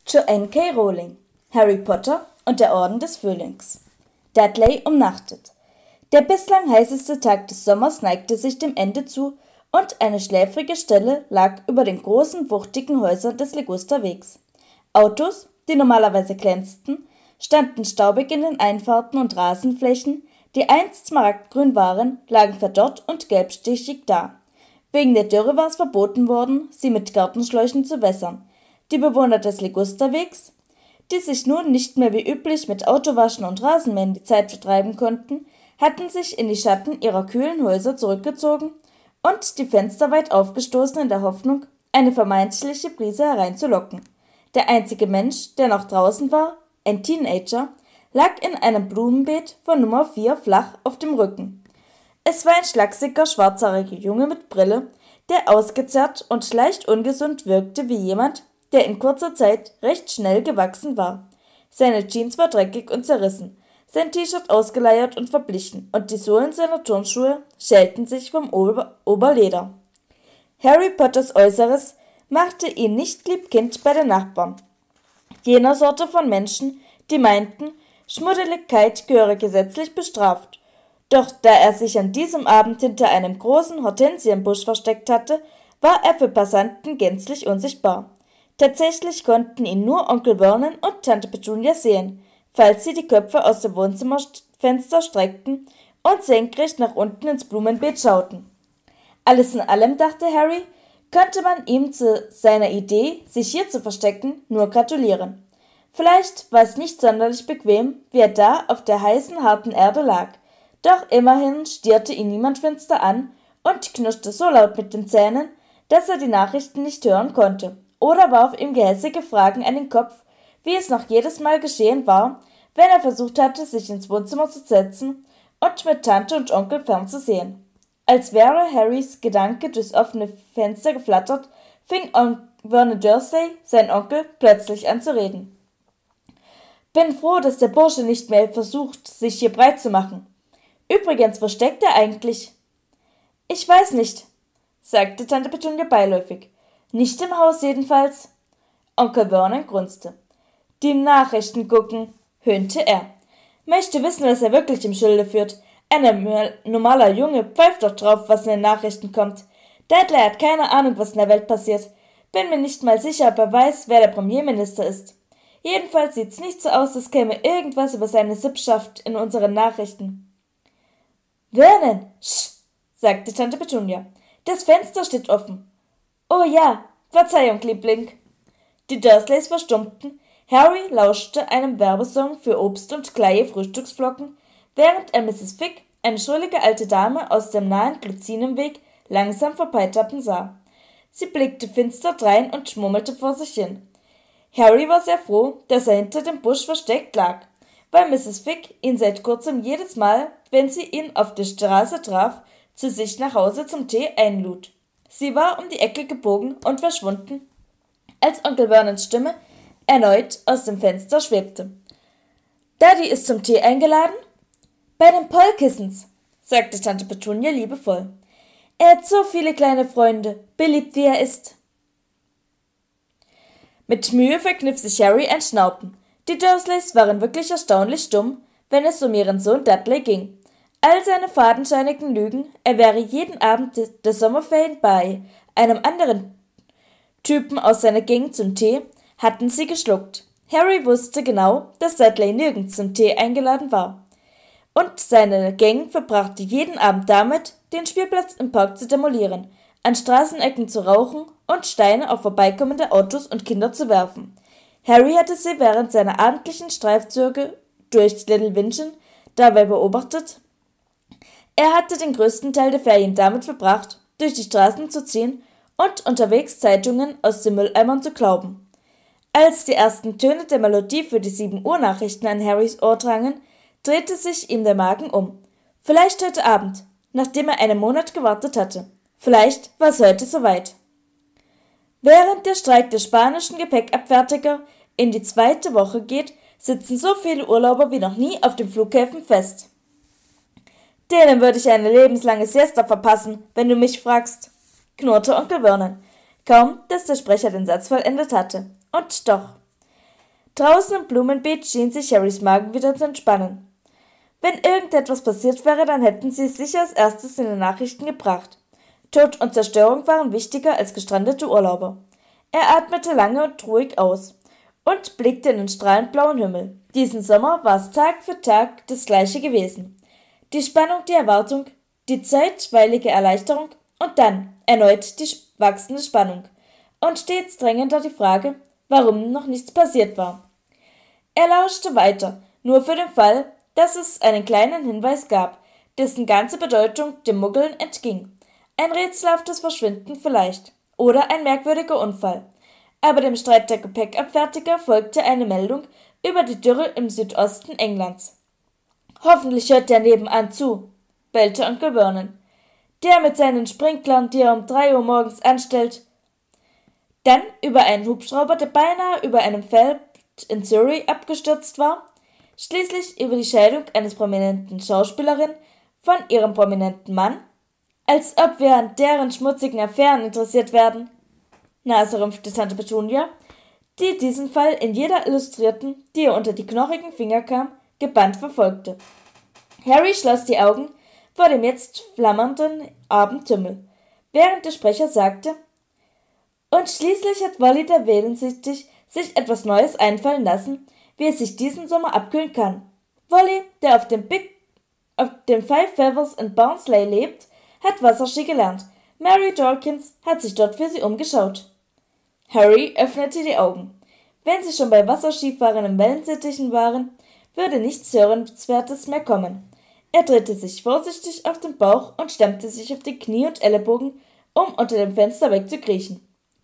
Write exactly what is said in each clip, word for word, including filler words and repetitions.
Joanne K. Rowling, Harry Potter und der Orden des Phönix. Dudley umnachtet. Der bislang heißeste Tag des Sommers neigte sich dem Ende zu und eine schläfrige Stille lag über den großen, wuchtigen Häusern des Ligusterwegs. Autos, die normalerweise glänzten, standen staubig in den Einfahrten und Rasenflächen, die einst smaragdgrün waren, lagen verdorrt und gelbstichig da. Wegen der Dürre war es verboten worden, sie mit Gartenschläuchen zu wässern. Die Bewohner des Ligusterwegs, die sich nun nicht mehr wie üblich mit Autowaschen und Rasenmähen die Zeit vertreiben konnten, hatten sich in die Schatten ihrer kühlen Häuser zurückgezogen und die Fenster weit aufgestoßen in der Hoffnung, eine vermeintliche Brise hereinzulocken. Der einzige Mensch, der noch draußen war, ein Teenager, lag in einem Blumenbeet von Nummer vier flach auf dem Rücken. Es war ein schlachsiger, schwarzhaariger Junge mit Brille, der ausgezehrt und leicht ungesund wirkte wie jemand, der in kurzer Zeit recht schnell gewachsen war. Seine Jeans war dreckig und zerrissen, sein T-Shirt ausgeleiert und verblichen, und die Sohlen seiner Turnschuhe schälten sich vom Ober- Oberleder. Harry Potters Äußeres machte ihn nicht liebkind bei den Nachbarn, jener Sorte von Menschen, die meinten, Schmuddeligkeit gehöre gesetzlich bestraft. Doch da er sich an diesem Abend hinter einem großen Hortensienbusch versteckt hatte, war er für Passanten gänzlich unsichtbar. Tatsächlich konnten ihn nur Onkel Vernon und Tante Petunia sehen, falls sie die Köpfe aus dem Wohnzimmerfenster streckten und senkrecht nach unten ins Blumenbeet schauten. Alles in allem, dachte Harry, könnte man ihm zu seiner Idee, sich hier zu verstecken, nur gratulieren. Vielleicht war es nicht sonderlich bequem, wie er da auf der heißen, harten Erde lag, doch immerhin stierte ihn niemand finster an und knirschte so laut mit den Zähnen, dass er die Nachrichten nicht hören konnte, oder warf ihm gehässige Fragen an den Kopf, wie es noch jedes Mal geschehen war, wenn er versucht hatte, sich ins Wohnzimmer zu setzen und mit Tante und Onkel fernzusehen. Als wäre Harrys Gedanke durchs offene Fenster geflattert, fing On- Vernon Dursley, sein Onkel, plötzlich an zu reden. »Bin froh, dass der Bursche nicht mehr versucht, sich hier breit zu machen. Übrigens, wo steckt er eigentlich?« »Ich weiß nicht«, sagte Tante Petunia beiläufig. »Nicht im Haus jedenfalls.« Onkel Vernon grunzte. »Die Nachrichten gucken«, höhnte er. »Möchte wissen, was er wirklich im Schilde führt. Ein normaler Junge pfeift doch drauf, was in den Nachrichten kommt. Dudley hat keine Ahnung, was in der Welt passiert. Bin mir nicht mal sicher, ob er weiß, wer der Premierminister ist. Jedenfalls sieht's nicht so aus, als käme irgendwas über seine Sippschaft in unseren Nachrichten.« »Vernon, sch«, sagte Tante Petunia. »Das Fenster steht offen.« »Oh ja, Verzeihung, Liebling.« Die Dursleys verstummten. Harry lauschte einem Werbesong für Obst und kleine Frühstücksflocken, während er Misses Figg, eine schrullige alte Dame aus dem nahen Gluzinenweg, langsam vorbeitappen sah. Sie blickte finster drein und schmummelte vor sich hin. Harry war sehr froh, dass er hinter dem Busch versteckt lag, weil Misses Figg ihn seit kurzem jedes Mal, wenn sie ihn auf der Straße traf, zu sich nach Hause zum Tee einlud. Sie war um die Ecke gebogen und verschwunden, als Onkel Vernons Stimme erneut aus dem Fenster schwebte. »Daddy ist zum Tee eingeladen?« »Bei den Pollkissens«, sagte Tante Petunia liebevoll. »Er hat so viele kleine Freunde, beliebt wie er ist.« Mit Mühe verkniff sich Harry ein Schnauben. Die Dursleys waren wirklich erstaunlich dumm, wenn es um ihren Sohn Dudley ging. All seine fadenscheinigen Lügen, er wäre jeden Abend der Sommerferien bei einem anderen Typen aus seiner Gang zum Tee, hatten sie geschluckt. Harry wusste genau, dass Dudley nirgends zum Tee eingeladen war. Und seine Gang verbrachte jeden Abend damit, den Spielplatz im Park zu demolieren, an Straßenecken zu rauchen und Steine auf vorbeikommende Autos und Kinder zu werfen. Harry hatte sie während seiner abendlichen Streifzüge durch Little Winchen dabei beobachtet. Er hatte den größten Teil der Ferien damit verbracht, durch die Straßen zu ziehen und unterwegs Zeitungen aus den Mülleimern zu klauben. Als die ersten Töne der Melodie für die sieben Uhr Nachrichten an Harrys Ohr drangen, drehte sich ihm der Magen um. Vielleicht heute Abend, nachdem er einen Monat gewartet hatte. Vielleicht war es heute soweit. Während der Streik der spanischen Gepäckabfertiger in die zweite Woche geht, sitzen so viele Urlauber wie noch nie auf den Flughäfen fest. »Denen würde ich eine lebenslange Siesta verpassen, wenn du mich fragst«, knurrte Onkel Vernon, kaum, dass der Sprecher den Satz vollendet hatte. Und doch. Draußen im Blumenbeet schien sich Harrys Magen wieder zu entspannen. Wenn irgendetwas passiert wäre, dann hätten sie es sicher als erstes in den Nachrichten gebracht. Tod und Zerstörung waren wichtiger als gestrandete Urlauber. Er atmete lange und ruhig aus und blickte in den strahlend blauen Himmel. Diesen Sommer war es Tag für Tag das Gleiche gewesen. Die Spannung, die Erwartung, die zeitweilige Erleichterung und dann erneut die wachsende Spannung. Und stets drängender die Frage, warum noch nichts passiert war. Er lauschte weiter, nur für den Fall, dass es einen kleinen Hinweis gab, dessen ganze Bedeutung dem Muggeln entging. Ein rätselhaftes Verschwinden vielleicht. Oder ein merkwürdiger Unfall. Aber dem Streit der Gepäckabfertiger folgte eine Meldung über die Dürre im Südosten Englands. »Hoffentlich hört der nebenan zu«, bellte Onkel Vernon. »Der mit seinen Sprinklern, die er um drei Uhr morgens anstellt.« Dann über einen Hubschrauber, der beinahe über einem Feld in Surrey abgestürzt war. Schließlich über die Scheidung eines prominenten Schauspielerin von ihrem prominenten Mann. »Als ob wir an deren schmutzigen Affären interessiert werden«, naserümpfte Tante Petunia, die diesen Fall in jeder Illustrierten, die ihr unter die knochigen Finger kam, gebannt verfolgte. Harry schloss die Augen vor dem jetzt flammernden Abendhimmel, während der Sprecher sagte, »Und schließlich hat Wolly der Wählensüchtig sich etwas Neues einfallen lassen, wie es sich diesen Sommer abkühlen kann. Wolly, der auf dem Big, auf dem Five Feathers in Barnsley lebt, hat Wasserski gelernt. Mary Dawkins hat sich dort für sie umgeschaut.« Harry öffnete die Augen. Wenn sie schon bei Wasserskifahren im Wellensittichen waren, würde nichts Hörenswertes mehr kommen. Er drehte sich vorsichtig auf den Bauch und stemmte sich auf die Knie und Ellenbogen, um unter dem Fenster wegzukriechen.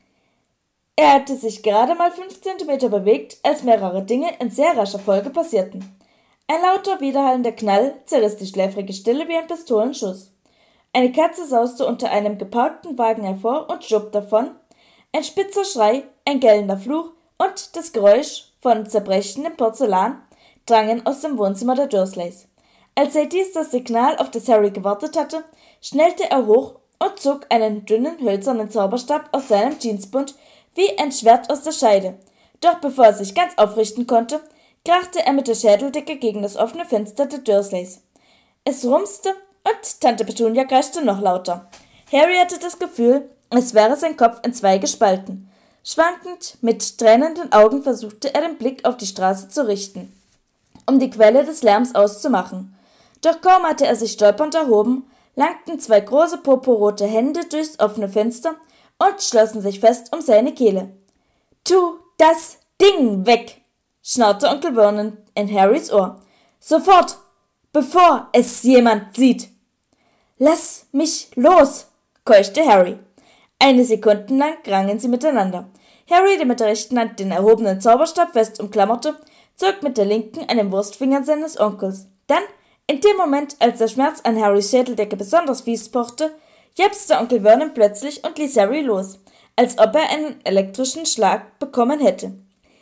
Er hatte sich gerade mal fünf Zentimeter bewegt, als mehrere Dinge in sehr rascher Folge passierten. Ein lauter, widerhallender Knall zerriss die schläfrige Stille wie ein Pistolenschuss. Eine Katze sauste unter einem geparkten Wagen hervor und schob davon. Ein spitzer Schrei, ein gellender Fluch und das Geräusch von zerbrechendem Porzellan drangen aus dem Wohnzimmer der Dursleys. Als sei dies das Signal, auf das Harry gewartet hatte, schnellte er hoch und zog einen dünnen, hölzernen Zauberstab aus seinem Jeansbund wie ein Schwert aus der Scheide. Doch bevor er sich ganz aufrichten konnte, krachte er mit der Schädeldecke gegen das offene Fenster der Dursleys. Es rumste und Tante Petunia kreischte noch lauter. Harry hatte das Gefühl, als wäre sein Kopf in zwei gespalten. Schwankend, mit tränenden Augen versuchte er den Blick auf die Straße zu richten, um die Quelle des Lärms auszumachen. Doch kaum hatte er sich stolpernd erhoben, langten zwei große purpurrote Hände durchs offene Fenster und schlossen sich fest um seine Kehle. »Tu das Ding weg«, schnarrte Onkel Vernon in Harrys Ohr. »Sofort, bevor es jemand sieht!« »Lass mich los«, keuchte Harry. Eine Sekunde lang rangen sie miteinander. Harry, der mit der rechten Hand den erhobenen Zauberstab fest umklammerte, zog mit der linken an den Wurstfingern seines Onkels. Dann, in dem Moment, als der Schmerz an Harrys Schädeldecke besonders fies pochte, japste Onkel Vernon plötzlich und ließ Harry los, als ob er einen elektrischen Schlag bekommen hätte.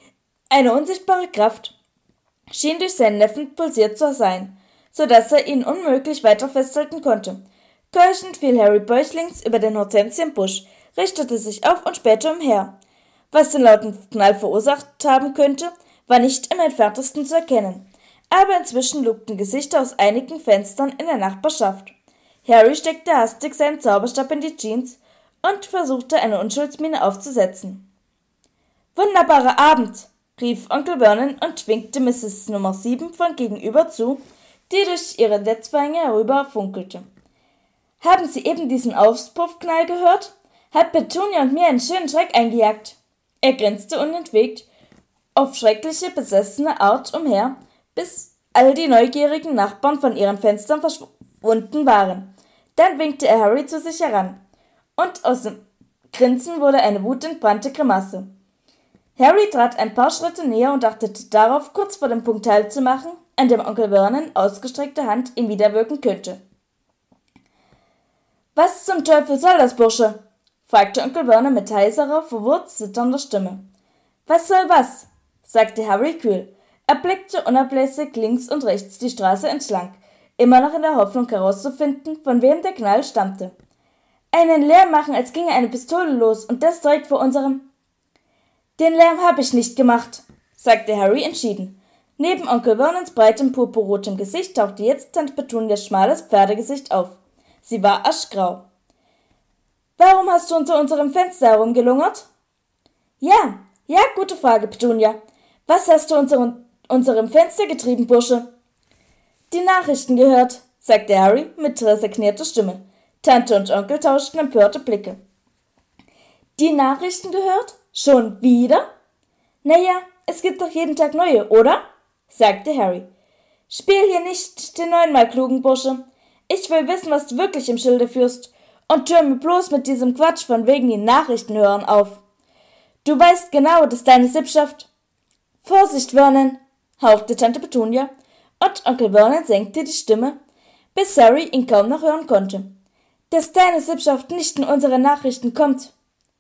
Eine unsichtbare Kraft schien durch seinen Neffen pulsiert zu sein, so dass er ihn unmöglich weiter festhalten konnte. Keuchend fiel Harry bäuchlings über den Hortensienbusch, richtete sich auf und spähte umher. Was den lauten Knall verursacht haben könnte, war nicht im entferntesten zu erkennen, aber inzwischen lugten Gesichter aus einigen Fenstern in der Nachbarschaft. Harry steckte hastig seinen Zauberstab in die Jeans und versuchte eine Unschuldsmiene aufzusetzen. »Wunderbarer Abend«, rief Onkel Vernon und winkte Misses Nummer sieben von gegenüber zu, die durch ihre Netzvorhänge herüber funkelte. »Haben Sie eben diesen Auspuffknall gehört? Hat Petunia und mir einen schönen Schreck eingejagt.« Er grinste unentwegt auf schreckliche, besessene Art umher, bis all die neugierigen Nachbarn von ihren Fenstern verschwunden waren. Dann winkte er Harry zu sich heran, und aus dem Grinsen wurde eine wutentbrannte Grimasse. Harry trat ein paar Schritte näher und achtete darauf, kurz vor dem Punkt Halt zu machen, an dem Onkel Vernon ausgestreckte Hand ihm widerwirken könnte. »Was zum Teufel soll das, Bursche?« fragte Onkel Vernon mit heiserer, verwirrt zitternder Stimme. »Was soll was?« sagte Harry kühl. Er blickte unablässig links und rechts die Straße entlang, immer noch in der Hoffnung herauszufinden, von wem der Knall stammte. »Einen Lärm machen, als ginge eine Pistole los, und das direkt vor unserem...« »Den Lärm habe ich nicht gemacht«, sagte Harry entschieden. Neben Onkel Vernons breitem purpurrotem Gesicht tauchte jetzt Tante Petunias schmales Pferdegesicht auf. Sie war aschgrau. »Warum hast du unter unserem Fenster herumgelungert?« »Ja, ja, gute Frage, Petunia. Was hast du unter unserem Fenster getrieben, Bursche?« »Die Nachrichten gehört«, sagte Harry mit resignierter Stimme. Tante und Onkel tauschten empörte Blicke. »Die Nachrichten gehört? Schon wieder?« »Naja, es gibt doch jeden Tag neue, oder?« sagte Harry. »Spiel hier nicht den neunmal klugen, Bursche. Ich will wissen, was du wirklich im Schilde führst. Und hör mir bloß mit diesem Quatsch von wegen den Nachrichten hören auf. Du weißt genau, dass deine Sippschaft...« »Vorsicht, Vernon«, hauchte Tante Petunia, und Onkel Vernon senkte die Stimme, bis Harry ihn kaum noch hören konnte. »Dass deine Sippschaft nicht in unsere Nachrichten kommt.«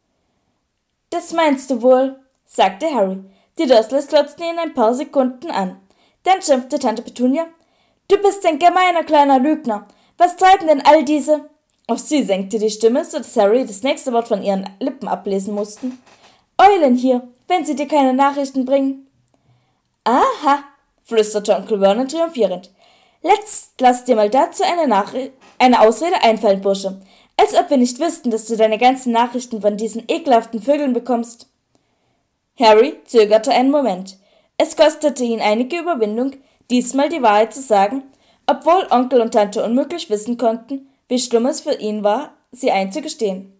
»Das meinst du wohl«, sagte Harry. Die Dursleys glotzten ihn ein paar Sekunden an. Dann schimpfte Tante Petunia. »Du bist ein gemeiner kleiner Lügner. Was treiben denn all diese...« Auch sie senkte die Stimme, sodass Harry das nächste Wort von ihren Lippen ablesen musste. »Eulen hier, wenn sie dir keine Nachrichten bringen.« »Aha«, flüsterte Onkel Vernon triumphierend. »Letzt lass dir mal dazu eine, Nachri- eine Ausrede einfallen, Bursche. Als ob wir nicht wüssten, dass du deine ganzen Nachrichten von diesen ekelhaften Vögeln bekommst.« Harry zögerte einen Moment. Es kostete ihn einige Überwindung, diesmal die Wahrheit zu sagen, obwohl Onkel und Tante unmöglich wissen konnten, wie schlimm es für ihn war, sie einzugestehen.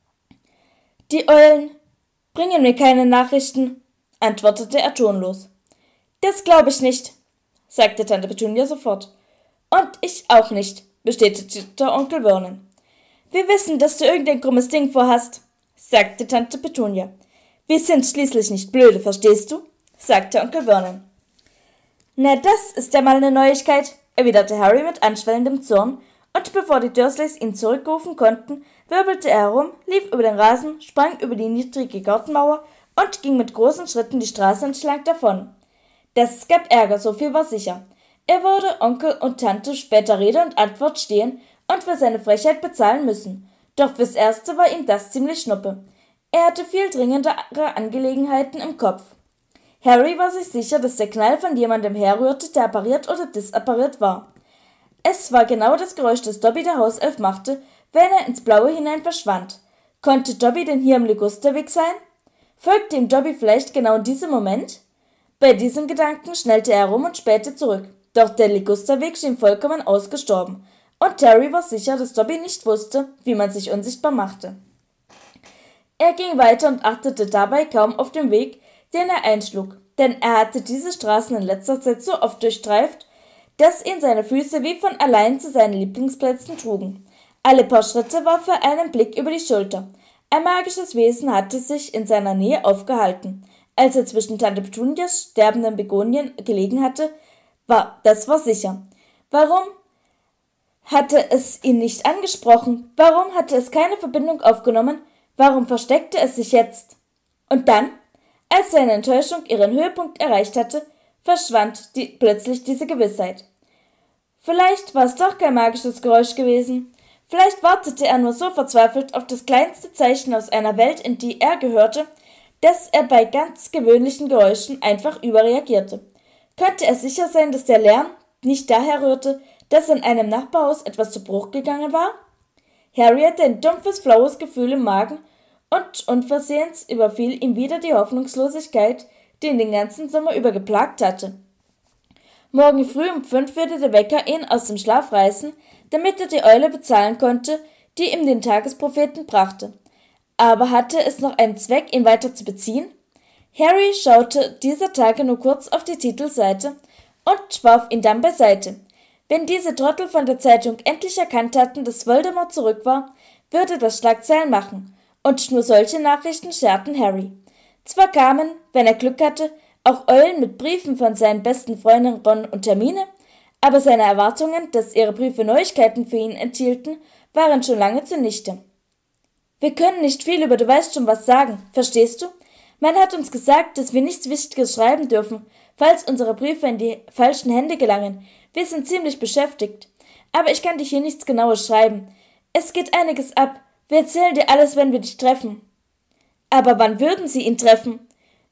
»Die Eulen bringen mir keine Nachrichten«, antwortete er tonlos. »Das glaube ich nicht«, sagte Tante Petunia sofort. »Und ich auch nicht«, bestätigte Onkel Vernon. »Wir wissen, dass du irgendein krummes Ding vorhast«, sagte Tante Petunia. »Wir sind schließlich nicht blöde, verstehst du?«, sagte Onkel Vernon. »Na, das ist ja mal eine Neuigkeit«, erwiderte Harry mit anschwellendem Zorn, und bevor die Dursleys ihn zurückrufen konnten, wirbelte er herum, lief über den Rasen, sprang über die niedrige Gartenmauer und ging mit großen Schritten die Straße entlang davon. Das gab Ärger, so viel war sicher. Er würde Onkel und Tante später Rede und Antwort stehen und für seine Frechheit bezahlen müssen. Doch fürs Erste war ihm das ziemlich schnuppe. Er hatte viel dringendere Angelegenheiten im Kopf. Harry war sich sicher, dass der Knall von jemandem herrührte, der appariert oder disappariert war. Es war genau das Geräusch, das Dobby der Hauself machte, wenn er ins Blaue hinein verschwand. Konnte Dobby denn hier im Ligusterweg sein? Folgte ihm Dobby vielleicht genau in diesem Moment? Bei diesem Gedanken schnellte er herum und spähte zurück. Doch der Ligusterweg schien vollkommen ausgestorben. Und Harry war sicher, dass Dobby nicht wusste, wie man sich unsichtbar machte. Er ging weiter und achtete dabei kaum auf den Weg, den er einschlug, denn er hatte diese Straßen in letzter Zeit so oft durchstreift, dass ihn seine Füße wie von allein zu seinen Lieblingsplätzen trugen. Alle paar Schritte warf er einen Blick über die Schulter. Ein magisches Wesen hatte sich in seiner Nähe aufgehalten. Als er zwischen Tante Petunias sterbenden Begonien gelegen hatte, war das war sicher. Warum hatte es ihn nicht angesprochen? Warum hatte es keine Verbindung aufgenommen? Warum versteckte es sich jetzt? Und dann, als seine Enttäuschung ihren Höhepunkt erreicht hatte, verschwand die, plötzlich diese Gewissheit. Vielleicht war es doch kein magisches Geräusch gewesen. Vielleicht wartete er nur so verzweifelt auf das kleinste Zeichen aus einer Welt, in die er gehörte, dass er bei ganz gewöhnlichen Geräuschen einfach überreagierte. Könnte er sicher sein, dass der Lärm nicht daher rührte, dass in einem Nachbarhaus etwas zu Bruch gegangen war? Harry hatte ein dumpfes, flaues Gefühl im Magen und unversehens überfiel ihm wieder die Hoffnungslosigkeit, die ihn den ganzen Sommer über geplagt hatte. Morgen früh um fünf würde der Wecker ihn aus dem Schlaf reißen, damit er die Eule bezahlen konnte, die ihm den Tagespropheten brachte. Aber hatte es noch einen Zweck, ihn weiter zu beziehen? Harry schaute dieser Tage nur kurz auf die Titelseite und warf ihn dann beiseite. Wenn diese Trottel von der Zeitung endlich erkannt hatten, dass Voldemort zurück war, würde das Schlagzeilen machen, und nur solche Nachrichten scherten Harry. Zwar kamen, wenn er Glück hatte, auch Eulen mit Briefen von seinen besten Freunden Ron und Hermine, aber seine Erwartungen, dass ihre Briefe Neuigkeiten für ihn enthielten, waren schon lange zunichte. »Wir können nicht viel über du weißt schon was sagen, verstehst du? Man hat uns gesagt, dass wir nichts Wichtiges schreiben dürfen, falls unsere Briefe in die falschen Hände gelangen. Wir sind ziemlich beschäftigt. Aber ich kann dir hier nichts Genaues schreiben. Es geht einiges ab. Wir erzählen dir alles, wenn wir dich treffen.« »Aber wann würden sie ihn treffen?«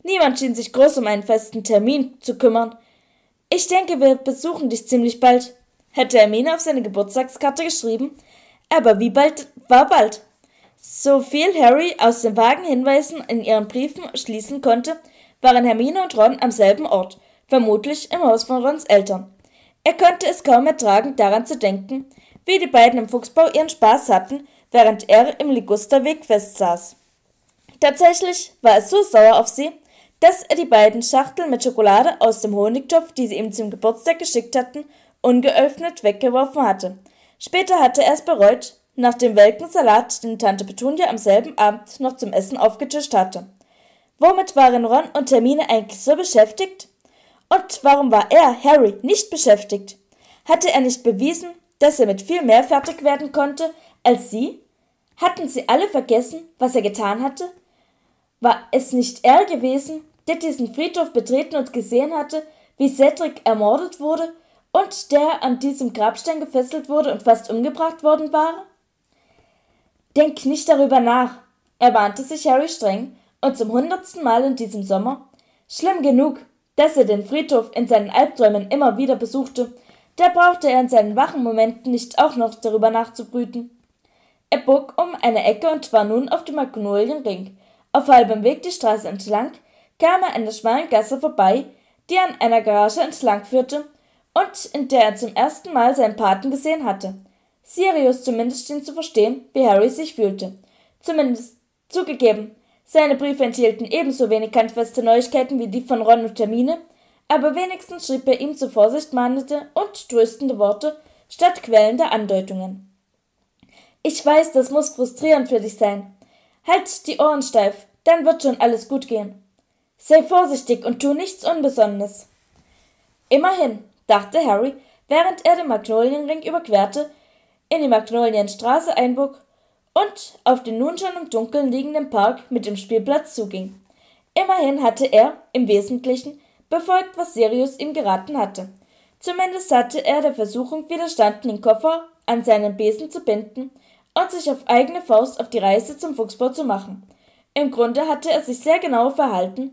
Niemand schien sich groß um einen festen Termin zu kümmern. »Ich denke, wir besuchen dich ziemlich bald«, hätte Hermine auf seine Geburtstagskarte geschrieben, aber wie bald war bald. So viel Harry aus den vagen Hinweisen in ihren Briefen schließen konnte, waren Hermine und Ron am selben Ort, vermutlich im Haus von Rons Eltern. Er konnte es kaum ertragen, daran zu denken, wie die beiden im Fuchsbau ihren Spaß hatten, während er im Ligusterweg festsaß. Tatsächlich war es so sauer auf sie, dass er die beiden Schachteln mit Schokolade aus dem Honigtopf, die sie ihm zum Geburtstag geschickt hatten, ungeöffnet weggeworfen hatte. Später hatte er es bereut, nach dem welken Salat, den Tante Petunia am selben Abend noch zum Essen aufgetischt hatte. Womit waren Ron und Hermine eigentlich so beschäftigt? Und warum war er, Harry, nicht beschäftigt? Hatte er nicht bewiesen, dass er mit viel mehr fertig werden konnte als sie? Hatten sie alle vergessen, was er getan hatte? War es nicht er gewesen, der diesen Friedhof betreten und gesehen hatte, wie Cedric ermordet wurde und der an diesem Grabstein gefesselt wurde und fast umgebracht worden war? »Denk nicht darüber nach«, ermahnte sich Harry streng und zum hundertsten Mal in diesem Sommer. Schlimm genug, dass er den Friedhof in seinen Albträumen immer wieder besuchte, da brauchte er in seinen wachen Momenten nicht auch noch darüber nachzubrüten. Er bog um eine Ecke und war nun auf dem Magnolienring. Auf halbem Weg die Straße entlang kam er an der schmalen Gasse vorbei, die an einer Garage entlang führte und in der er zum ersten Mal seinen Paten gesehen hatte. Sirius zumindest schien zu verstehen, wie Harry sich fühlte. Zumindest zugegeben, seine Briefe enthielten ebenso wenig handfeste Neuigkeiten wie die von Ron und Hermine, aber wenigstens schrieb er ihm zur Vorsicht mahnende und tröstende Worte statt quälender Andeutungen. »Ich weiß, das muss frustrierend für dich sein. Halt die Ohren steif, dann wird schon alles gut gehen. Sei vorsichtig und tu nichts Unbesonnenes.« Immerhin, dachte Harry, während er den Magnolienring überquerte, in die Magnolienstraße einbog und auf den nun schon im Dunkeln liegenden Park mit dem Spielplatz zuging. Immerhin hatte er, im Wesentlichen, befolgt, was Sirius ihm geraten hatte. Zumindest hatte er der Versuchung widerstanden, den Koffer an seinen Besen zu binden und sich auf eigene Faust auf die Reise zum Fuchsbau zu machen. Im Grunde hatte er sich sehr genau verhalten,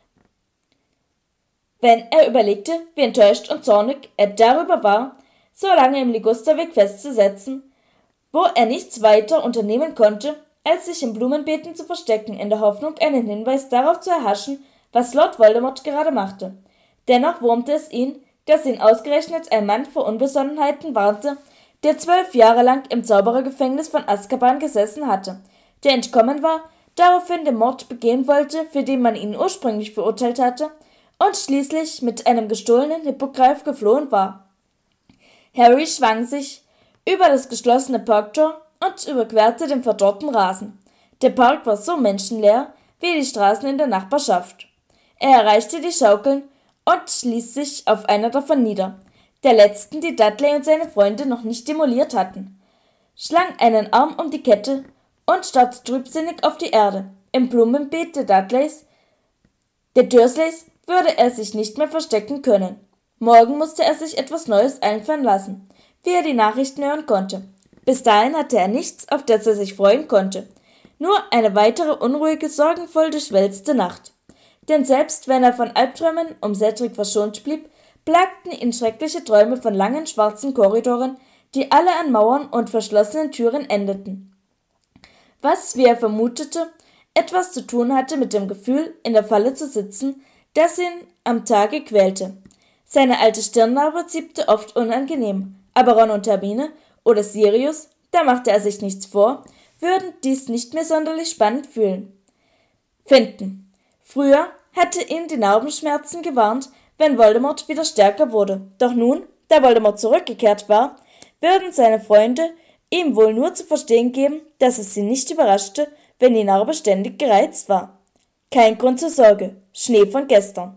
wenn er überlegte, wie enttäuscht und zornig er darüber war, so lange im Ligusterweg festzusetzen, wo er nichts weiter unternehmen konnte, als sich in Blumenbeeten zu verstecken, in der Hoffnung, einen Hinweis darauf zu erhaschen, was Lord Voldemort gerade machte. Dennoch wurmte es ihn, dass ihn ausgerechnet ein Mann vor Unbesonnenheiten warnte, der zwölf Jahre lang im Zauberergefängnis von Azkaban gesessen hatte, der entkommen war, daraufhin den Mord begehen wollte, für den man ihn ursprünglich verurteilt hatte, und schließlich mit einem gestohlenen Hippogreif geflohen war. Harry schwang sich über das geschlossene Parktor und überquerte den verdorrten Rasen. Der Park war so menschenleer wie die Straßen in der Nachbarschaft. Er erreichte die Schaukeln und ließ sich auf einer davon nieder, der letzten, die Dudley und seine Freunde noch nicht demoliert hatten, schlang einen Arm um die Kette und starrte trübsinnig auf die Erde. Im Blumenbeet der Dudleys, der Dursleys, würde er sich nicht mehr verstecken können. Morgen musste er sich etwas Neues einfallen lassen, wie er die Nachrichten hören konnte. Bis dahin hatte er nichts, auf das er sich freuen konnte. Nur eine weitere unruhige, sorgenvoll durchwälzte Nacht. Denn selbst wenn er von Albträumen um Cedric verschont blieb, plagten ihn schreckliche Träume von langen schwarzen Korridoren, die alle an Mauern und verschlossenen Türen endeten. Was, wie er vermutete, etwas zu tun hatte mit dem Gefühl, in der Falle zu sitzen, das ihn am Tage quälte. Seine alte Stirnlaube ziepte oft unangenehm, aber Ron und Hermine oder Sirius, da machte er sich nichts vor, würden dies nicht mehr sonderlich spannend fühlen. Finden. Früher hatte ihn die Narbenschmerzen gewarnt, wenn Voldemort wieder stärker wurde. Doch nun, da Voldemort zurückgekehrt war, würden seine Freunde ihm wohl nur zu verstehen geben, dass es sie nicht überraschte, wenn die Narbe ständig gereizt war. Kein Grund zur Sorge. Schnee von gestern.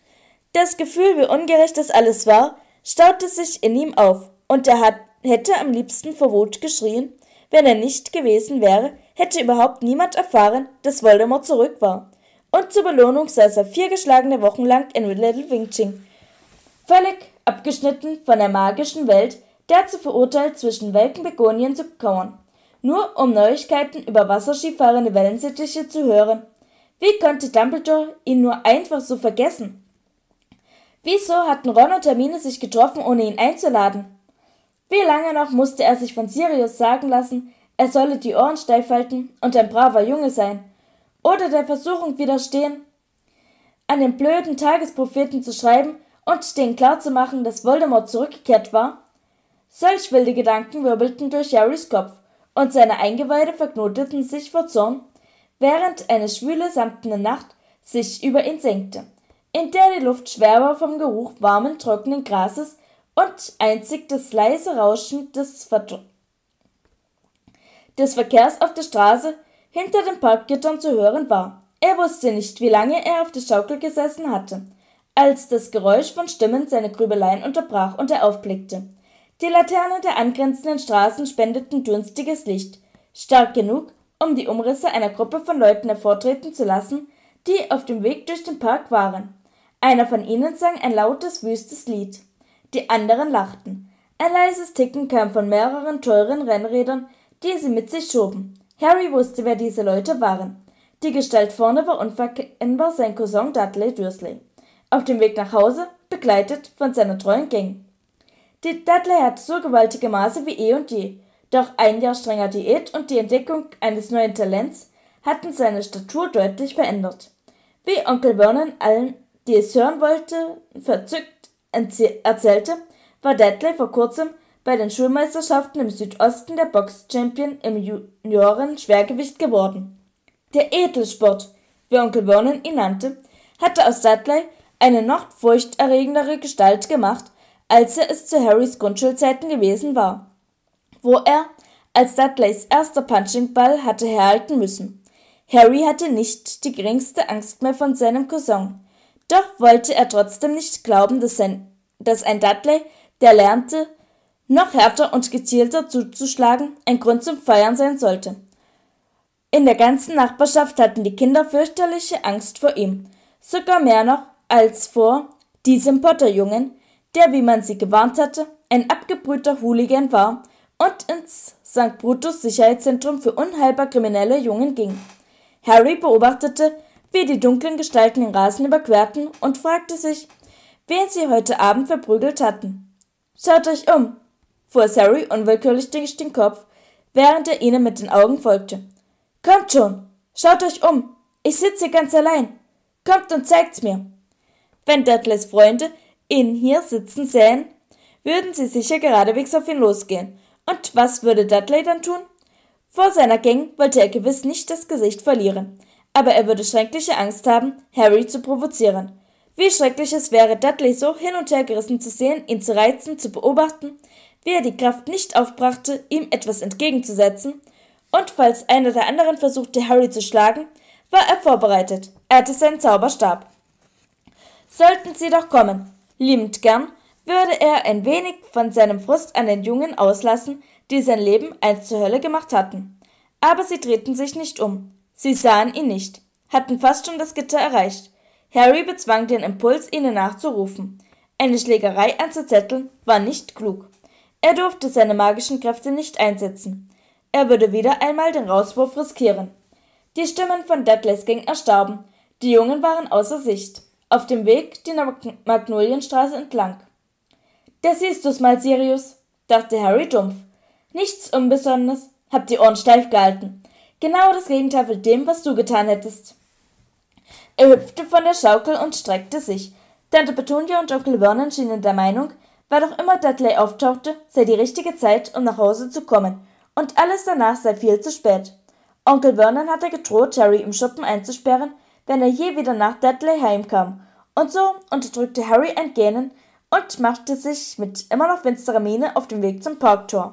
Das Gefühl, wie ungerecht das alles war, staute sich in ihm auf, und er hat, hätte am liebsten vor Wut geschrien. Wenn er nicht gewesen wäre, hätte überhaupt niemand erfahren, dass Voldemort zurück war. Und zur Belohnung saß er vier geschlagene Wochen lang in Little Wingching, völlig abgeschnitten von der magischen Welt, dazu verurteilt, zwischen welken Begonien zu kauern, nur um Neuigkeiten über wasserskifahrende Wellensittiche zu hören. Wie konnte Dumbledore ihn nur einfach so vergessen? Wieso hatten Ron und Hermine sich getroffen, ohne ihn einzuladen? Wie lange noch musste er sich von Sirius sagen lassen, er solle die Ohren steif halten und ein braver Junge sein? Oder der Versuchung widerstehen, an den blöden Tagespropheten zu schreiben und denen klarzumachen, dass Voldemort zurückgekehrt war? Solch wilde Gedanken wirbelten durch Harrys Kopf, und seine Eingeweide verknoteten sich vor Zorn, während eine schwüle, samtene Nacht sich über ihn senkte, in der die Luft schwer war vom Geruch warmen, trockenen Grases und einzig das leise Rauschen des, Ver- des Verkehrs auf der Straße hinter den Parkgittern zu hören war. Er wusste nicht, wie lange er auf der Schaukel gesessen hatte, als das Geräusch von Stimmen seine Grübeleien unterbrach und er aufblickte. Die Laternen der angrenzenden Straßen spendeten dunstiges Licht, stark genug, um die Umrisse einer Gruppe von Leuten hervortreten zu lassen, die auf dem Weg durch den Park waren. Einer von ihnen sang ein lautes, wüstes Lied. Die anderen lachten. Ein leises Ticken kam von mehreren teuren Rennrädern, die sie mit sich schoben. Harry wusste, wer diese Leute waren. Die Gestalt vorne war unverkennbar sein Cousin Dudley Dursley, auf dem Weg nach Hause, begleitet von seiner treuen Gang. Die Dudley hatte so gewaltige Maße wie eh und je, doch ein Jahr strenger Diät und die Entdeckung eines neuen Talents hatten seine Statur deutlich verändert. Wie Onkel Vernon allen, die es hören wollte, verzückt erzählte, war Dudley vor kurzem bei den Schulmeisterschaften im Südosten der Box-Champion im Junioren-Schwergewicht geworden. Der Edelsport, wie Onkel Vernon ihn nannte, hatte aus Dudley eine noch furchterregendere Gestalt gemacht, als er es zu Harrys Grundschulzeiten gewesen war, wo er als Dudleys erster Punching-Ball hatte herhalten müssen. Harry hatte nicht die geringste Angst mehr von seinem Cousin, doch wollte er trotzdem nicht glauben, dass, sein, dass ein Dudley, der lernte, noch härter und gezielter zuzuschlagen, ein Grund zum Feiern sein sollte. In der ganzen Nachbarschaft hatten die Kinder fürchterliche Angst vor ihm, sogar mehr noch als vor diesem Potter-Jungen, der, wie man sie gewarnt hatte, ein abgebrühter Hooligan war und ins Sankt Brutus Sicherheitszentrum für unheilbar kriminelle Jungen ging. Harry beobachtete, wie die dunklen Gestalten den Rasen überquerten und fragte sich, wen sie heute Abend verprügelt hatten. »Schaut euch um«, fuhr es Harry unwillkürlich durch den Kopf, während er ihnen mit den Augen folgte. »Kommt schon, schaut euch um, ich sitze hier ganz allein. Kommt und zeigt's mir.« Wenn Dudleys Freunde ihn hier sitzen sähen, würden sie sicher geradewegs auf ihn losgehen. Und was würde Dudley dann tun? Vor seiner Gang wollte er gewiss nicht das Gesicht verlieren, aber er würde schreckliche Angst haben, Harry zu provozieren. Wie schrecklich es wäre, Dudley so hin und her gerissen zu sehen, ihn zu reizen, zu beobachten, wie er die Kraft nicht aufbrachte, ihm etwas entgegenzusetzen, und falls einer der anderen versuchte, Harry zu schlagen, war er vorbereitet. Er hatte seinen Zauberstab. Sollten sie doch kommen. Liebend gern würde er ein wenig von seinem Frust an den Jungen auslassen, die sein Leben einst zur Hölle gemacht hatten. Aber sie drehten sich nicht um. Sie sahen ihn nicht, hatten fast schon das Gitter erreicht. Harry bezwang den Impuls, ihnen nachzurufen. Eine Schlägerei anzuzetteln war nicht klug. Er durfte seine magischen Kräfte nicht einsetzen. Er würde wieder einmal den Rauswurf riskieren. Die Stimmen von Dudleys Gang erstarben. Die Jungen waren außer Sicht, auf dem Weg die Magnolienstraße entlang. »Da siehst du's mal, Sirius«, dachte Harry dumpf. »Nichts Unbesonderes, hab die Ohren steif gehalten. Genau das Gegenteil von dem, was du getan hättest.« Er hüpfte von der Schaukel und streckte sich. Tante Petunia und Onkel Vernon schienen der Meinung, weil doch immer Dudley auftauchte, sei die richtige Zeit, um nach Hause zu kommen, und alles danach sei viel zu spät. Onkel Vernon hatte gedroht, Harry im Schuppen einzusperren, wenn er je wieder nach Dudley heimkam, und so unterdrückte Harry ein Gähnen und machte sich mit immer noch finsterer Miene auf den Weg zum Parktor.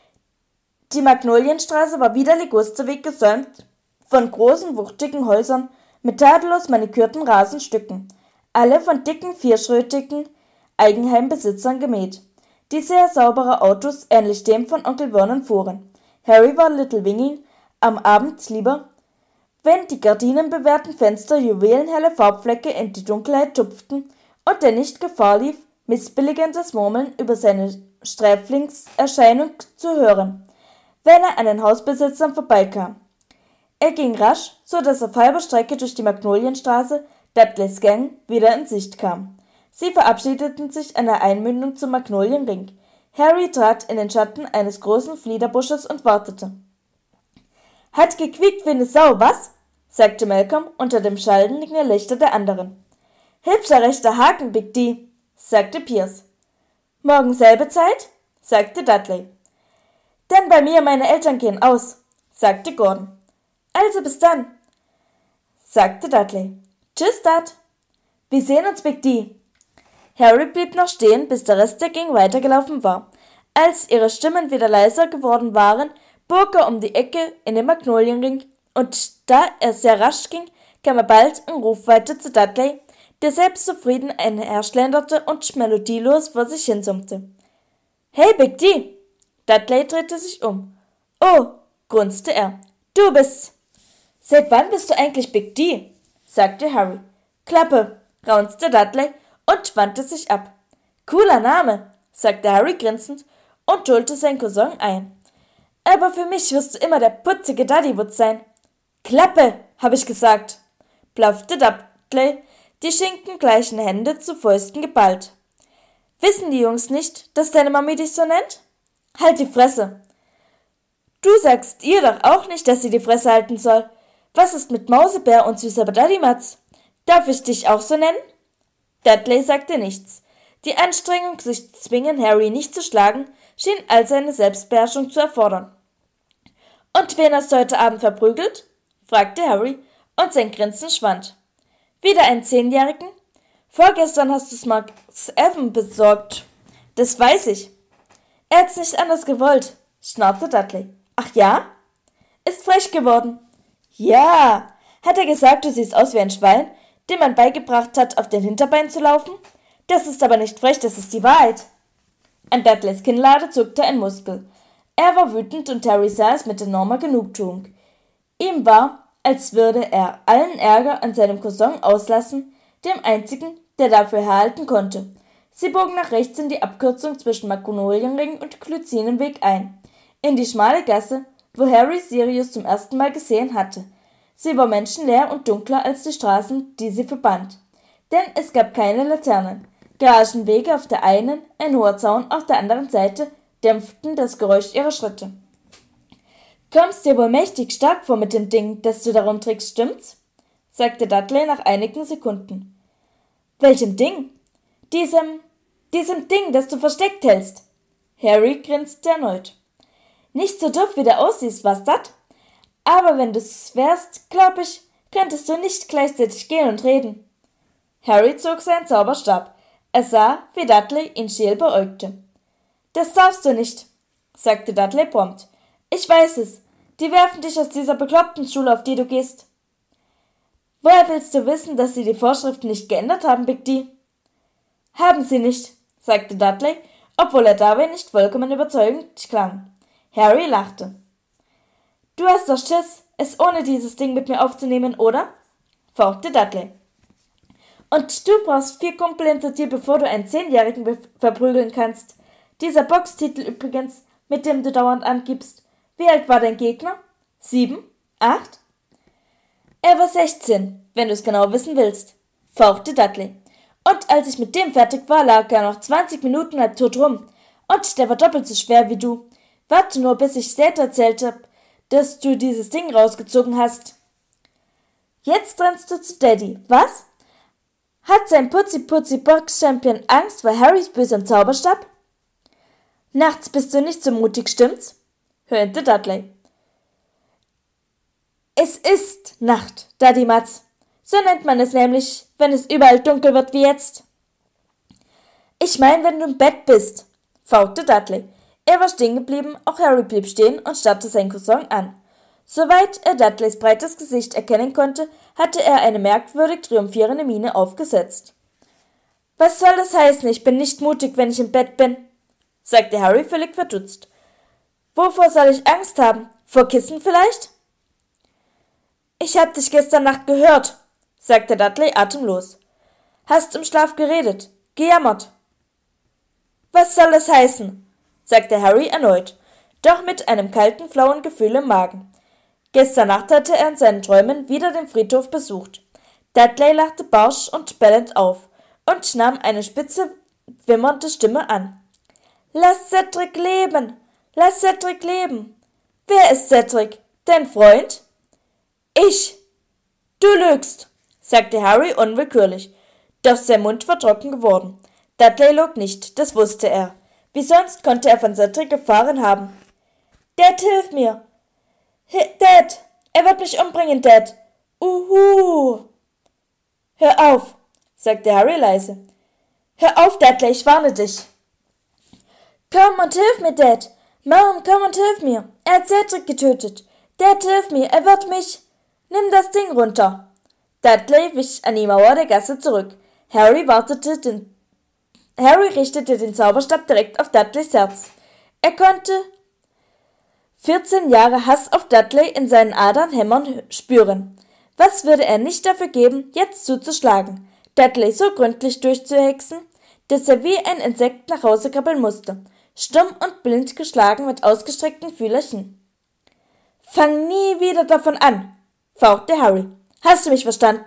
Die Magnolienstraße war wie der Ligusterweg gesäumt von großen, wuchtigen Häusern mit tadellos manikürten Rasenstücken, alle von dicken, vierschrötigen Eigenheimbesitzern gemäht, die sehr saubere Autos ähnlich dem von Onkel Vernon fuhren. Harry war Little Winging am Abend lieber, wenn die gardinenbewehrten Fenster juwelenhelle Farbflecke in die Dunkelheit tupften und er nicht Gefahr lief, missbilligendes Murmeln über seine Sträflingserscheinung zu hören, wenn er an den Hausbesitzern vorbeikam. Er ging rasch, so dass auf halber Strecke durch die Magnolienstraße Dudleys Gang wieder in Sicht kam. Sie verabschiedeten sich an der Einmündung zum Magnolienring. Harry trat in den Schatten eines großen Fliederbusches und wartete. »Hat gequiekt wie eine Sau, was?« sagte Malcolm unter dem schallenden Gelächter der anderen. »Hübscher rechter Haken, Big D«, sagte Pierce. »Morgen selbe Zeit?« sagte Dudley. »Denn bei mir meine Eltern gehen aus«, sagte Gordon. »Also bis dann«, sagte Dudley. »Tschüss, Dad.« »Wir sehen uns, Big D.« Harry blieb noch stehen, bis der Rest der Gang weitergelaufen war. Als ihre Stimmen wieder leiser geworden waren, bog er um die Ecke in den Magnolienring, und da er sehr rasch ging, kam er bald in Rufweite zu Dudley, der selbstzufrieden einherschlenderte und melodielos vor sich hinsummte. »Hey, Big D!« Dudley drehte sich um. »Oh«, grunzte er, »du bist's!« »Seit wann bist du eigentlich Big D?«, sagte Harry. »Klappe«, raunzte Dudley und wandte sich ab. »Cooler Name«, sagte Harry grinsend und holte seinen Cousin ein. »Aber für mich wirst du immer der putzige Duddywood sein.« »Klappe, habe ich gesagt«, blaffte Dudley, die schinkengleichen Hände zu Fäusten geballt. »Wissen die Jungs nicht, dass deine Mami dich so nennt?« »Halt die Fresse!« »Du sagst ihr doch auch nicht, dass sie die Fresse halten soll. Was ist mit Mausebär und süßer Daddymatz? Darf ich dich auch so nennen?« Dudley sagte nichts. Die Anstrengung, sich zu zwingen, Harry nicht zu schlagen, schien all seine Selbstbeherrschung zu erfordern. »Und wen hast du heute Abend verprügelt?« fragte Harry, und sein Grinsen schwand. »Wieder einen Zehnjährigen? Vorgestern hast du Smugs Evan besorgt. Das weiß ich.« »Er hat's nicht anders gewollt«, schnarrte Dudley. »Ach ja? Ist frech geworden.« »Ja. Hat er gesagt, du siehst aus wie ein Schwein, dem man beigebracht hat, auf den Hinterbeinen zu laufen? Das ist aber nicht frech, das ist die Wahrheit.« An Dudleys Kinnlade zuckte ein Muskel. Er war wütend und Harry sah es mit enormer Genugtuung. Ihm war, als würde er allen Ärger an seinem Cousin auslassen, dem einzigen, der dafür herhalten konnte. Sie bogen nach rechts in die Abkürzung zwischen Magnolienring und Glycinenweg ein, in die schmale Gasse, wo Harry Sirius zum ersten Mal gesehen hatte. Sie war menschenleer und dunkler als die Straßen, die sie verband. Denn es gab keine Laternen. Garagenwege auf der einen, ein hoher Zaun auf der anderen Seite dämpften das Geräusch ihrer Schritte. »Kommst dir wohl mächtig stark vor mit dem Ding, das du darum trägst, stimmt's?« sagte Dudley nach einigen Sekunden. »Welchem Ding?« »Diesem, diesem Ding, das du versteckt hältst.« Harry grinste erneut. »Nicht so doof, wie du aussiehst, was dat? Aber wenn du's wärst, glaub ich, könntest du nicht gleichzeitig gehen und reden.« Harry zog seinen Zauberstab. Er sah, wie Dudley ihn scheel beäugte. »Das darfst du nicht«, sagte Dudley prompt. »Ich weiß es. Die werfen dich aus dieser bekloppten Schule, auf die du gehst.« »Woher willst du wissen, dass sie die Vorschriften nicht geändert haben, Big D?« »Haben sie nicht«, sagte Dudley, obwohl er dabei nicht vollkommen überzeugend klang. Harry lachte. »Du hast doch Schiss, es ohne dieses Ding mit mir aufzunehmen, oder?« fauchte Dudley. »Und du brauchst vier Kumpel hinter dir, bevor du einen Zehnjährigen verprügeln kannst. Dieser Boxtitel übrigens, mit dem du dauernd angibst. Wie alt war dein Gegner? Sieben? Acht?« »Er war sechzehn, wenn du es genau wissen willst«, fauchte Dudley. »Und als ich mit dem fertig war, lag er noch zwanzig Minuten halb tot rum. Und der war doppelt so schwer wie du. Warte nur, bis ich Seth erzählt hab, dass du dieses Ding rausgezogen hast.« »Jetzt rennst du zu Daddy, was? Hat sein Putzi-Putzi-Box-Champion Angst vor Harrys bösem Zauberstab?« »Nachts bist du nicht so mutig, stimmt's?« höhnte Dudley. »Es ist Nacht, Daddymatz. So nennt man es nämlich, wenn es überall dunkel wird wie jetzt.« »Ich mein, wenn du im Bett bist«, fauchte Dudley. Er war stehen geblieben, auch Harry blieb stehen und starrte seinen Cousin an. Soweit er Dudleys breites Gesicht erkennen konnte, hatte er eine merkwürdig triumphierende Miene aufgesetzt. »Was soll das heißen, ich bin nicht mutig, wenn ich im Bett bin?« sagte Harry völlig verdutzt. »Wovor soll ich Angst haben? Vor Kissen vielleicht?« »Ich hab dich gestern Nacht gehört«, sagte Dudley atemlos. »Hast im Schlaf geredet, gejammert.« »Was soll das heißen?«, sagte Harry erneut, doch mit einem kalten, flauen Gefühl im Magen. Gestern Nacht hatte er in seinen Träumen wieder den Friedhof besucht. Dudley lachte barsch und bellend auf und nahm eine spitze, wimmernde Stimme an. »Lass Cedric leben! Lass Cedric leben! Wer ist Cedric? Dein Freund?« »Ich!« »Du lügst«, sagte Harry unwillkürlich, doch sein Mund war trocken geworden. Dudley log nicht, das wusste er. Wie sonst konnte er von Cedric erfahren haben? »Dad, hilf mir! H- Dad! Er wird mich umbringen, Dad! Uhu!« »Hör auf«, sagte Harry leise. »Hör auf, Dudley, ich warne dich!« »Komm und hilf mir, Dad! Mom, komm und hilf mir! Er hat Cedric getötet! Dad, hilf mir! Er wird mich... Nimm das Ding runter!« Dudley wich an die Mauer der Gasse zurück. Harry wartete den... Harry richtete den Zauberstab direkt auf Dudleys Herz. Er konnte vierzehn Jahre Hass auf Dudley in seinen Adern hämmern spüren. Was würde er nicht dafür geben, jetzt zuzuschlagen? Dudley so gründlich durchzuhexen, dass er wie ein Insekt nach Hause krabbeln musste, stumm und blind geschlagen mit ausgestreckten Fühlerchen. »Fang nie wieder davon an«, fauchte Harry. »Hast du mich verstanden?«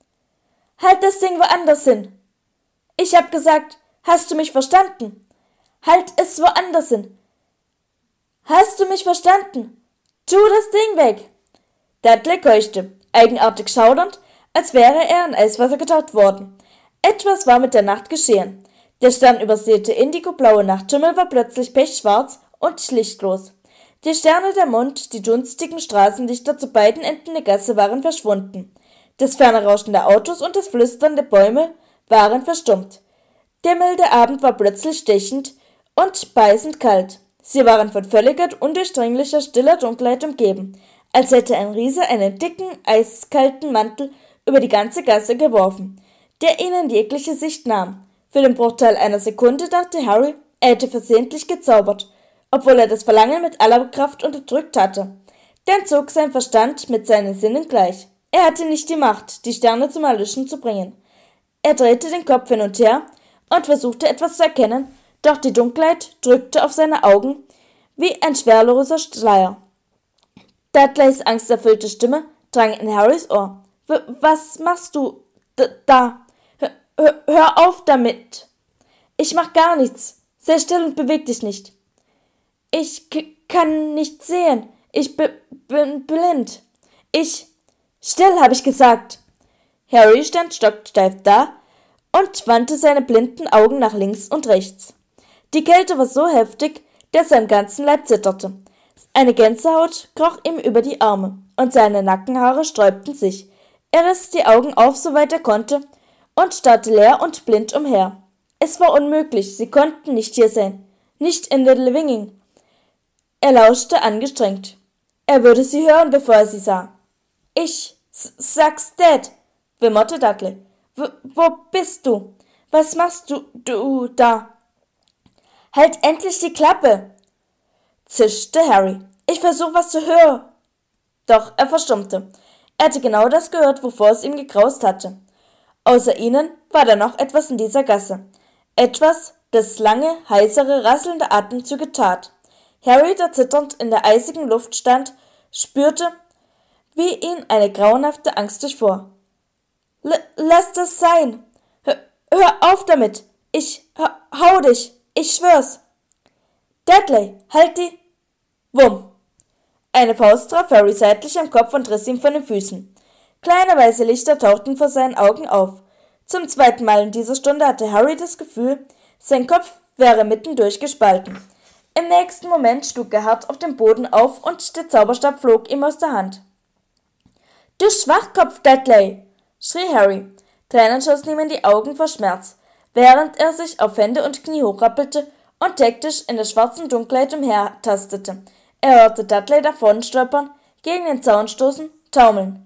»Halt das Ding woanders hin!« »Ich hab gesagt, hast du mich verstanden?« »Halt es woanders hin!« »Hast du mich verstanden? Tu das Ding weg!« Dudley keuchte, eigenartig schaudernd, als wäre er in Eiswasser getaucht worden. Etwas war mit der Nacht geschehen. Der sternübersäte indigoblaue Nachthimmel war plötzlich pechschwarz und lichtlos. Die Sterne, der Mond, die dunstigen Straßenlichter zu beiden Enden der Gasse waren verschwunden. Das ferne Rauschen der Autos und das Flüstern der Bäume waren verstummt. Der milde Abend war plötzlich stechend und beißend kalt. Sie waren von völliger, undurchdringlicher, stiller Dunkelheit umgeben, als hätte ein Riese einen dicken, eiskalten Mantel über die ganze Gasse geworfen, der ihnen jegliche Sicht nahm. Für den Bruchteil einer Sekunde dachte Harry, er hätte versehentlich gezaubert, obwohl er das Verlangen mit aller Kraft unterdrückt hatte. Dann zog sein Verstand mit seinen Sinnen gleich. Er hatte nicht die Macht, die Sterne zum Erlöschen zu bringen. Er drehte den Kopf hin und her und versuchte etwas zu erkennen, doch die Dunkelheit drückte auf seine Augen wie ein schwereloser Schleier. Dudleys angsterfüllte Stimme drang in Harrys Ohr. W- »Was machst du d- da? Hör, hör auf damit!« »Ich mach gar nichts. Sei still und beweg dich nicht.« »Ich k- kann nicht sehen. Ich b- bin blind. Ich... Still, habe ich gesagt!« Harry stand stocksteif da und wandte seine blinden Augen nach links und rechts. Die Kälte war so heftig, dass sein ganzen Leib zitterte. Eine Gänsehaut kroch ihm über die Arme und seine Nackenhaare sträubten sich. Er riss die Augen auf, soweit er konnte, und starrte leer und blind umher. Es war unmöglich, sie konnten nicht hier sein, nicht in Little Winging. Er lauschte angestrengt. Er würde sie hören, bevor er sie sah. »Ich s- sag's Dad«, wimmerte Dudley. W- »Wo bist du? Was machst du, du da?« »Halt endlich die Klappe«, zischte Harry. »Ich versuch was zu hören.« Doch er verstummte. Er hatte genau das gehört, wovor es ihm gegraust hatte. Außer ihnen war da noch etwas in dieser Gasse. Etwas, das lange, heisere, rasselnde Atemzüge tat. Harry, der zitternd in der eisigen Luft stand, spürte, wie ihn eine grauenhafte Angst durchfuhr. L- »Lass das sein! Hör, hör auf damit! Ich ha- hau dich! Ich schwör's!« »Dudley, halt die...« Wumm! Eine Faust traf Harry seitlich am Kopf und riss ihn von den Füßen. Kleine weiße Lichter tauchten vor seinen Augen auf. Zum zweiten Mal in dieser Stunde hatte Harry das Gefühl, sein Kopf wäre mittendurch gespalten. Im nächsten Moment schlug er hart auf dem Boden auf und der Zauberstab flog ihm aus der Hand. »Du Schwachkopf, Dudley!« schrie Harry. Tränen schossen ihm in die Augen vor Schmerz, während er sich auf Hände und Knie hochrappelte und hektisch in der schwarzen Dunkelheit umhertastete. Er hörte Dudley davonstolpern, gegen den Zaun stoßen, taumeln.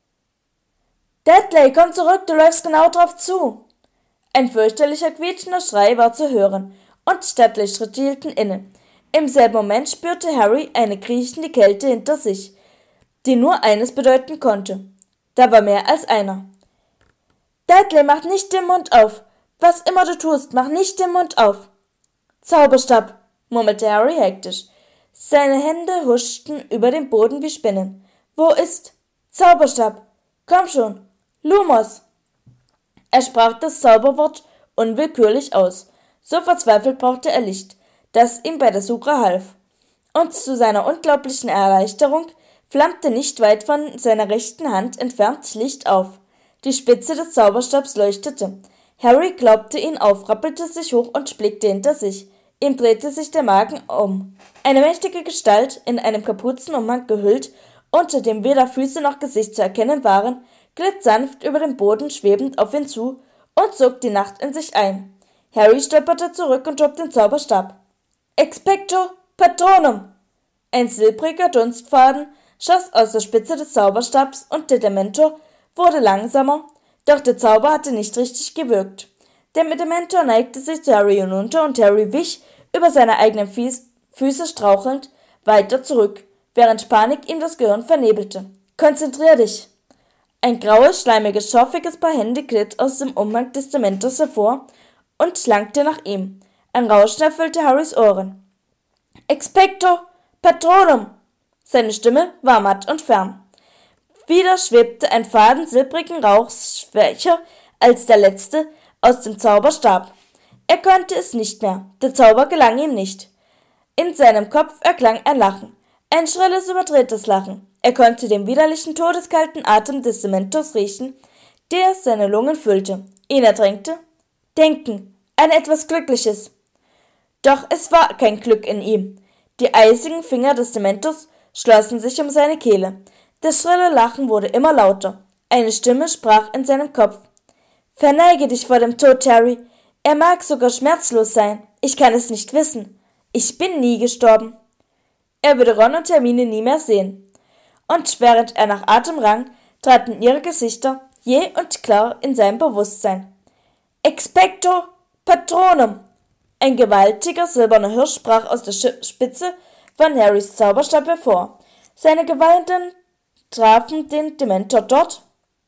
»Dudley, komm zurück, du läufst genau drauf zu!« Ein fürchterlicher, quietschender Schrei war zu hören, und Dudleys Schritte hielten inne. Im selben Moment spürte Harry eine kriechende Kälte hinter sich, die nur eines bedeuten konnte. Da war mehr als einer. »Dudley, mach nicht den Mund auf! Was immer du tust, mach nicht den Mund auf!« »Zauberstab«, murmelte Harry hektisch. Seine Hände huschten über den Boden wie Spinnen. Wo ist Zauberstab? Komm schon, Lumos! Er sprach das Zauberwort unwillkürlich aus. So verzweifelt brauchte er Licht, das ihm bei der Suche half. Und zu seiner unglaublichen Erleichterung flammte nicht weit von seiner rechten Hand entfernt Licht auf. Die Spitze des Zauberstabs leuchtete. Harry glaubte ihn auf, rappelte sich hoch und blickte hinter sich. Ihm drehte sich der Magen um. Eine mächtige Gestalt, in einem Kapuzenumhang gehüllt, unter dem weder Füße noch Gesicht zu erkennen waren, glitt sanft über den Boden schwebend auf ihn zu und sog die Nacht in sich ein. Harry stolperte zurück und hob den Zauberstab. Expecto Patronum! Ein silbriger Dunstfaden schoss aus der Spitze des Zauberstabs und der Dementor wurde langsamer, doch der Zauber hatte nicht richtig gewirkt. Der Dementor neigte sich zu Harry hinunter und Harry wich, über seine eigenen Fies- Füße strauchelnd, weiter zurück, während Panik ihm das Gehirn vernebelte. Konzentrier dich! Ein graues, schleimiges, schorfiges Paar Hände glitt aus dem Umhang des Dementors hervor und langte nach ihm. Ein Rauschen erfüllte Harrys Ohren. Expecto Patronum! Seine Stimme war matt und fern. Wieder schwebte ein Faden silbrigen Rauchs, schwächer als der letzte, aus dem Zauberstab. Er konnte es nicht mehr, der Zauber gelang ihm nicht. In seinem Kopf erklang ein Lachen, ein schrilles, überdrehtes Lachen. Er konnte den widerlichen, todeskalten Atem des Dementors riechen, der seine Lungen füllte, ihn ertränkte. Denken, an etwas Glückliches. Doch es war kein Glück in ihm. Die eisigen Finger des Dementors schlossen sich um seine Kehle. Das schrille Lachen wurde immer lauter. Eine Stimme sprach in seinem Kopf. Verneige dich vor dem Tod, Harry. Er mag sogar schmerzlos sein. Ich kann es nicht wissen. Ich bin nie gestorben. Er würde Ron und Hermine nie mehr sehen. Und während er nach Atem rang, traten ihre Gesichter jäh und klar in sein Bewusstsein. Expecto Patronum! Ein gewaltiger silberner Hirsch sprach aus der Spitze von Harrys Zauberstab hervor. Seine Gewalten trafen den Dementor dort,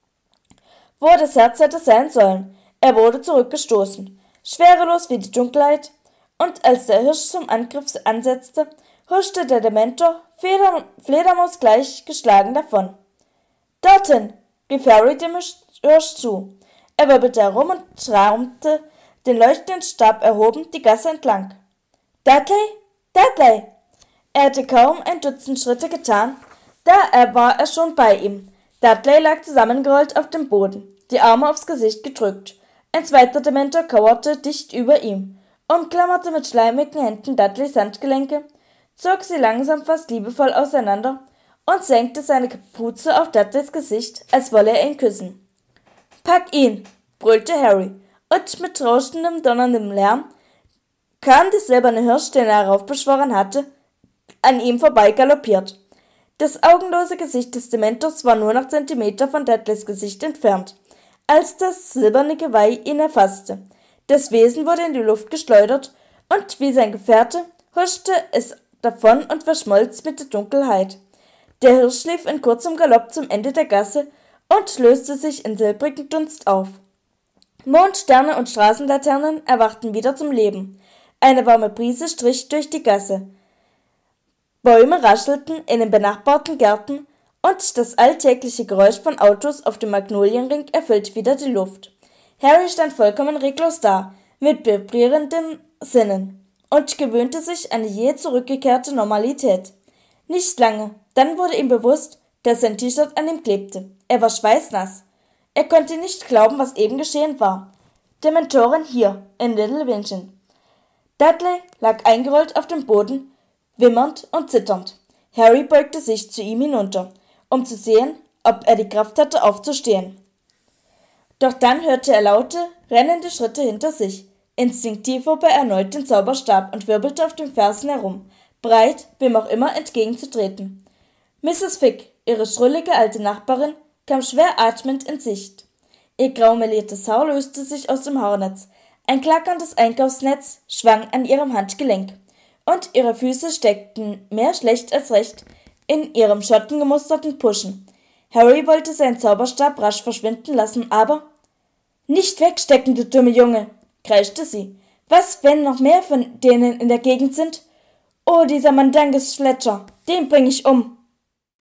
wo das Herz hätte sein sollen. Er wurde zurückgestoßen, schwerelos wie die Dunkelheit, und als der Hirsch zum Angriff ansetzte, huschte der Dementor Fleder fledermausgleich geschlagen davon. Dorthin! Rief Harry dem Hirsch zu. Er wirbelte herum und traumte, den leuchtenden Stab erhoben, die Gasse entlang. Dudley? Dudley! Er hatte kaum ein Dutzend Schritte getan, da er war er schon bei ihm. Dudley lag zusammengerollt auf dem Boden, die Arme aufs Gesicht gedrückt. Ein zweiter Dementor kauerte dicht über ihm, umklammerte mit schleimigen Händen Dudleys Handgelenke, zog sie langsam fast liebevoll auseinander und senkte seine Kapuze auf Dudleys Gesicht, als wolle er ihn küssen. »Pack ihn«, brüllte Harry, und mit rauschendem, donnerndem Lärm kam der silberne Hirsch, den er heraufbeschworen hatte, an ihm vorbei galoppiert. Das augenlose Gesicht des Dementors war nur noch Zentimeter von Dudleys Gesicht entfernt, als das silberne Geweih ihn erfasste. Das Wesen wurde in die Luft geschleudert, und wie sein Gefährte huschte es davon und verschmolz mit der Dunkelheit. Der Hirsch lief in kurzem Galopp zum Ende der Gasse und löste sich in silbrigen Dunst auf. Mond, Sterne und Straßenlaternen erwachten wieder zum Leben. Eine warme Brise strich durch die Gasse. Bäume raschelten in den benachbarten Gärten und das alltägliche Geräusch von Autos auf dem Magnolienring erfüllte wieder die Luft. Harry stand vollkommen reglos da, mit vibrierenden Sinnen, und gewöhnte sich an die jäh zurückgekehrte Normalität. Nicht lange, dann wurde ihm bewusst, dass sein T-Shirt an ihm klebte. Er war schweißnass. Er konnte nicht glauben, was eben geschehen war. Dementoren hier, in Little Vincent. Dudley lag eingerollt auf dem Boden, wimmernd und zitternd. Harry beugte sich zu ihm hinunter, um zu sehen, ob er die Kraft hatte, aufzustehen. Doch dann hörte er laute, rennende Schritte hinter sich. Instinktiv hob er erneut den Zauberstab und wirbelte auf den Fersen herum, bereit, wem auch immer entgegenzutreten. Misses Figg, ihre schrullige alte Nachbarin, kam schwer atmend in Sicht. Ihr grau meliertes Haar löste sich aus dem Haarnetz. Ein klackerndes Einkaufsnetz schwang an ihrem Handgelenk, und ihre Füße steckten mehr schlecht als recht in ihrem schottengemusterten Puschen. Harry wollte seinen Zauberstab rasch verschwinden lassen, aber »Nicht wegstecken, du dumme Junge«, kreischte sie. »Was, wenn noch mehr von denen in der Gegend sind? Oh, dieser Mandanges Fletcher, den bring ich um!«